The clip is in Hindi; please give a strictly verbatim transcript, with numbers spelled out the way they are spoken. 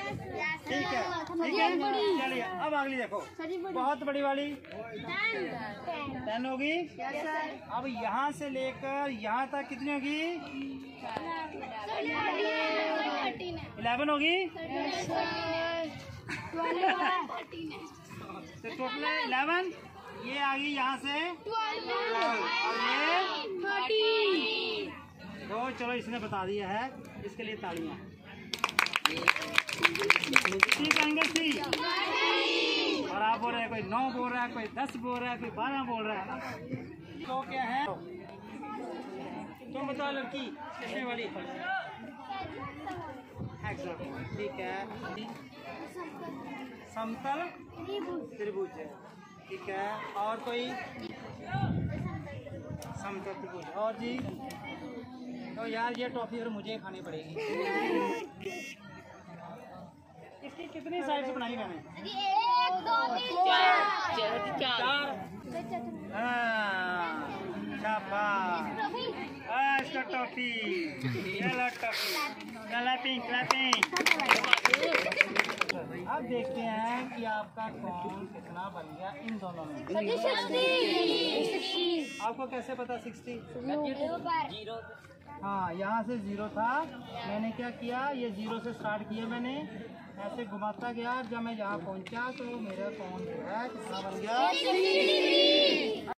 ठीक है ठीक है, चलिए अब अगली देखो, बहुत बड़ी वाली टेन होगी। अब यहाँ से लेकर यहाँ तक कितनी होगी? इलेवन होगी। तो टोटल इलेवन, ये आ गई यहाँ से और ये तो चलो इसने बता दिया है, इसके लिए तालियां। ठीक एंगल सी, और आप बोल रहे हैं कोई नौ बोल रहा है, कोई दस बोल रहा है, कोई बारह बोल रहा है। तो क्या है तुम बताओ लड़की कितने वाली? ठीक है, समतल त्रिभुज है। ठीक है, और कोई समतल त्रिभुज और जी? तो यार ये टॉफी फिर मुझे खानी पड़ेगी। इसकी कितनी साइड बनाई मैंने? एक, दो, तीन, चार। चार। हाँ, शाबाश। इसका टॉफी, चलो टॉफी, क्लैपिंग क्लैपिंग। अब देखते हैं कि आपका कौन कितना बन गया इन दोनों में। आपको कैसे पता सिक्सटी? हाँ, यहाँ से जीरो था, मैंने क्या किया, ये जीरो से स्टार्ट किया, मैंने ऐसे घुमाता गया, जब मैं यहाँ पहुँचा तो मेरा कौन जो है कितना बन गया?